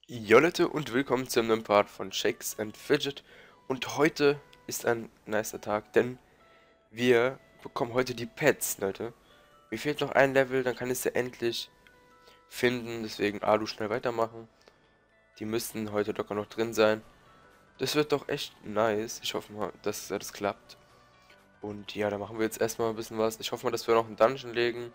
Jo Leute und willkommen zu einem neuen Part von Shakes and Fidget. Und heute ist ein nicer Tag, denn wir bekommen heute die Pets, Leute. Mir fehlt noch ein Level, dann kann ich sie endlich finden, deswegen Alu schnell weitermachen. Die müssten heute locker noch drin sein. Das wird doch echt nice. Ich hoffe mal, dass das klappt. Und ja, da machen wir jetzt erstmal ein bisschen was. Ich hoffe mal, dass wir noch einen Dungeon legen.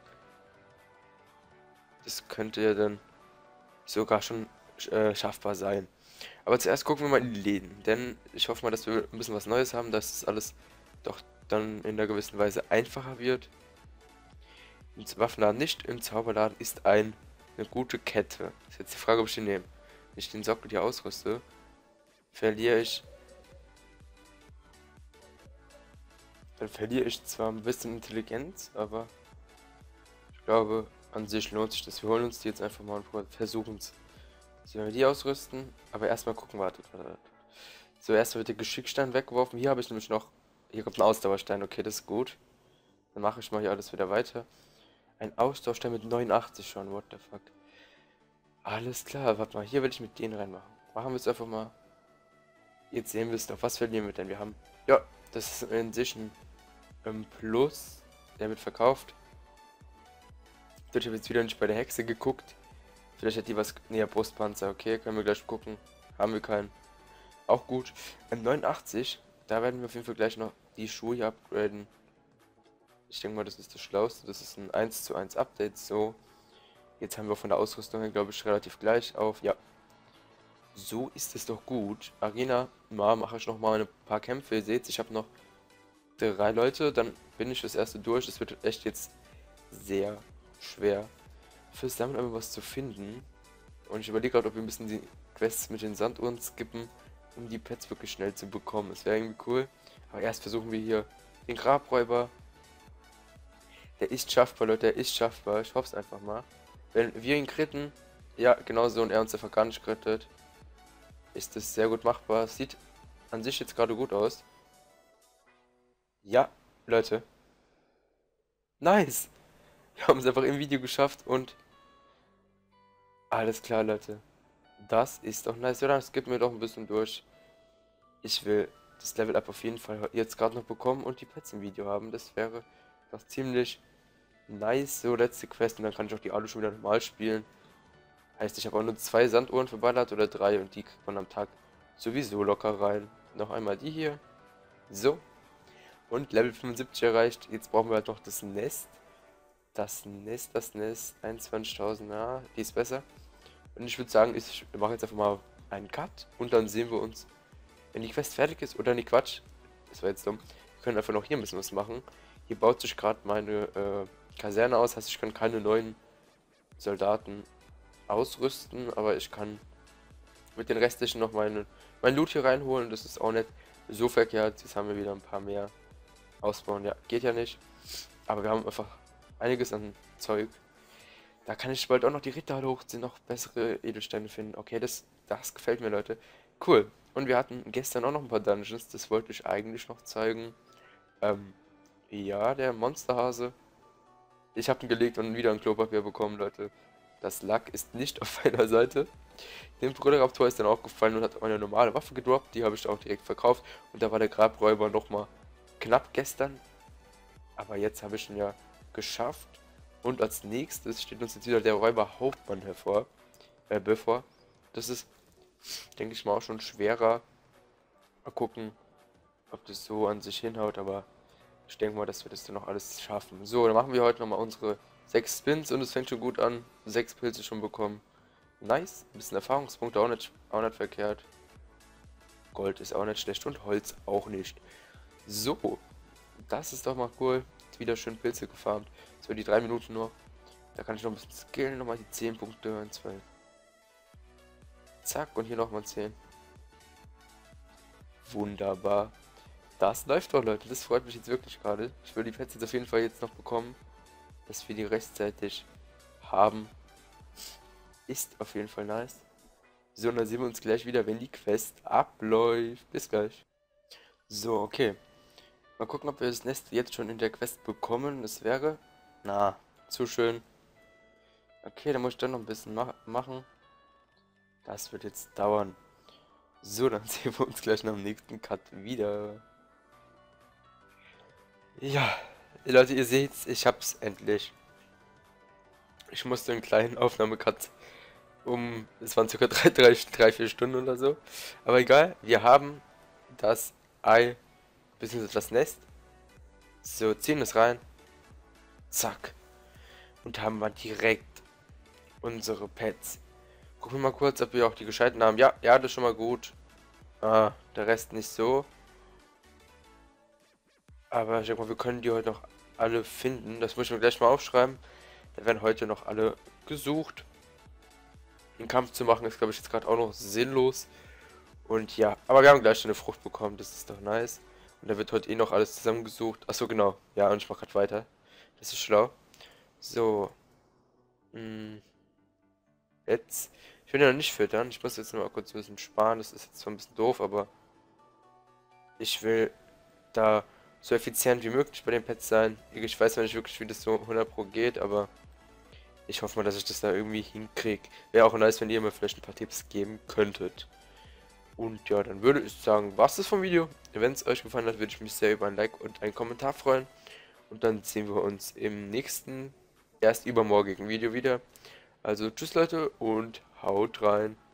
Das könnte ja dann sogar schon schaffbar sein. Aber zuerst gucken wir mal in die Läden, denn ich hoffe mal, dass wir ein bisschen was Neues haben, dass das alles doch dann in einer gewissen Weise einfacher wird. Im Waffenladen nicht, im Zauberladen ist eine gute Kette. Ist jetzt die Frage, ob ich den nehme. Wenn ich den Sockel hier ausrüste, verliere ich, dann verliere ich zwar ein bisschen Intelligenz, aber ich glaube, an sich lohnt sich das. Wir holen uns die jetzt einfach mal und versuchen es. So, wenn wir die ausrüsten, aber erstmal gucken, wartet. So, erstmal wird der Geschickstein weggeworfen. Hier habe ich nämlich noch. Hier kommt ein Ausdauerstein. Okay, das ist gut. Dann mache ich mal hier alles wieder weiter. Ein Ausdauerstein mit 89 schon. What the fuck. Alles klar. Warte mal. Hier will ich mit denen reinmachen. Machen wir es einfach mal. Jetzt sehen wir es doch. Was verlieren wir denn? Wir haben. Ja, das ist in sich ein Plus. Der wird verkauft. Ich habe jetzt wieder nicht bei der Hexe geguckt. Vielleicht hat die was. Nee, Brustpanzer. Okay, können wir gleich gucken. Haben wir keinen. Auch gut. 89, da werden wir auf jeden Fall gleich noch die Schuhe hier upgraden. Ich denke mal, das ist das Schlauste. Das ist ein 1:1 Update. So, jetzt haben wir von der Ausrüstung her, glaube ich, relativ gleich auf. Ja, so ist es doch gut. Arena, mal mache ich noch mal ein paar Kämpfe. Ihr seht, ich habe noch 3 Leute. Dann bin ich das erste durch. Es wird echt jetzt sehr schwer, fürs Sammeln aber was zu finden. Und ich überlege gerade, ob wir ein bisschen die Quests mit den Sanduhren skippen, um die Pets wirklich schnell zu bekommen. Das wäre irgendwie cool. Aber erst versuchen wir hier den Grabräuber. Der ist schaffbar, Leute, der ist schaffbar. Ich hoffe es einfach mal. Wenn wir ihn kritten, ja, genau so, und er uns einfach gar nicht krittet, ist das sehr gut machbar. Sieht an sich jetzt gerade gut aus. Ja, Leute. Nice! Wir haben es einfach im Video geschafft und alles klar, Leute. Das ist doch nice. Ja, dann skippen wir doch ein bisschen durch. Ich will das Level Up auf jeden Fall jetzt gerade noch bekommen und die Pets im Video haben. Das wäre doch ziemlich nice. So, letzte Quest und dann kann ich auch die Alu schon wieder normal spielen. Heißt, ich habe auch nur 2 Sanduhren verballert oder 3 und die kriegt man am Tag sowieso locker rein. Noch einmal die hier. So. Und Level 75 erreicht. Jetzt brauchen wir halt noch das Nest. Das Nest. 21.000. Ja, die ist besser. Und ich würde sagen, ich mache jetzt einfach mal einen Cut und dann sehen wir uns, wenn die Quest fertig ist, oder nicht, Quatsch, das war jetzt dumm. Wir können einfach noch hier ein bisschen was machen. Hier baut sich gerade meine Kaserne aus, heißt, ich kann keine neuen Soldaten ausrüsten, aber ich kann mit den restlichen noch mein Loot hier reinholen. Das ist auch nicht so verkehrt. Jetzt haben wir wieder ein paar mehr ausbauen. Ja, geht ja nicht. Aber wir haben einfach einiges an Zeug. Da kann ich bald auch noch die Ritter hochziehen, noch bessere Edelsteine finden. Okay, das gefällt mir, Leute. Cool. Und wir hatten gestern auch noch ein paar Dungeons. Das wollte ich eigentlich noch zeigen. Ähm, ja, der Monsterhase. Ich habe ihn gelegt und wieder ein Klopapier bekommen, Leute. Das Lack ist nicht auf meiner Seite. Dem Brülleraptor ist dann auch gefallen und hat meine normale Waffe gedroppt. Die habe ich auch direkt verkauft. Und da war der Grabräuber nochmal knapp gestern. Aber jetzt habe ich ihn ja geschafft. Und als nächstes steht uns jetzt wieder der Räuber Hauptmann bevor. Das ist, denke ich mal, auch schon schwerer. Mal gucken, ob das so an sich hinhaut, aber ich denke mal, dass wir das dann noch alles schaffen. So, dann machen wir heute nochmal unsere 6 Spins und es fängt schon gut an. 6 Pilze schon bekommen. Nice. Ein bisschen Erfahrungspunkte auch nicht verkehrt. Gold ist auch nicht schlecht und Holz auch nicht. So, das ist doch mal cool. Wieder schön Pilze gefarmt. So, die 3 Minuten noch. Da kann ich noch ein bisschen skillen. Nochmal die 10 Punkte. 1, 2. Zack, und hier nochmal 10. Wunderbar. Das läuft doch, Leute. Das freut mich jetzt wirklich gerade. Ich will die Pets jetzt auf jeden Fall jetzt noch bekommen, dass wir die rechtzeitig haben. Ist auf jeden Fall nice. So, und dann sehen wir uns gleich wieder, wenn die Quest abläuft. Bis gleich. So, okay. Mal gucken, ob wir das Nest jetzt schon in der Quest bekommen. Das wäre... Na, zu schön. Okay, dann muss ich dann noch ein bisschen machen. Das wird jetzt dauern. So, dann sehen wir uns gleich nach dem nächsten Cut wieder. Ja, Leute, ihr seht's, ich hab's endlich. Ich musste einen kleinen Aufnahmecut es waren circa 4 Stunden oder so. Aber egal, wir haben das Ei, beziehungsweise das Nest. So, ziehen es rein. Zack. Und haben wir direkt unsere Pets. Gucken wir mal kurz, ob wir auch die gescheiten haben. Ja, ja, das ist schon mal gut. Ah, der Rest nicht so. Aber ich denke mal, wir können die heute noch alle finden. Das muss ich mir gleich mal aufschreiben. Da werden heute noch alle gesucht. Den Kampf zu machen ist, glaube ich, jetzt gerade auch noch sinnlos. Und ja, aber wir haben gleich schon eine Frucht bekommen. Das ist doch nice. Und da wird heute eh noch alles zusammengesucht. Achso, genau. Ja, und ich mache gerade weiter. Das ist schlau. So. Jetzt. Ich will ja noch nicht füttern. Ich muss jetzt noch mal kurz ein bisschen sparen. Das ist jetzt zwar ein bisschen doof, aber ich will da so effizient wie möglich bei den Pets sein. Ich weiß noch nicht wirklich, wie das so 100 Pro geht, aber ich hoffe mal, dass ich das da irgendwie hinkriege. Wäre auch nice, wenn ihr mir vielleicht ein paar Tipps geben könntet. Und ja, dann würde ich sagen, was ist vom Video. Wenn es euch gefallen hat, würde ich mich sehr über ein Like und einen Kommentar freuen. Und dann sehen wir uns im nächsten, erst übermorgigen Video wieder. Also tschüss Leute und haut rein.